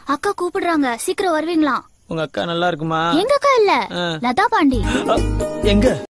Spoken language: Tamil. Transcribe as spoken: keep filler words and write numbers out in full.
அக்கா கூப்பிடுறாங்க, சீக்கிரம் வருவீங்களா? உங்க அக்கா நல்லா இருக்குமா? எங்க அக்கா இல்ல, லதா பாண்டி. எங்க?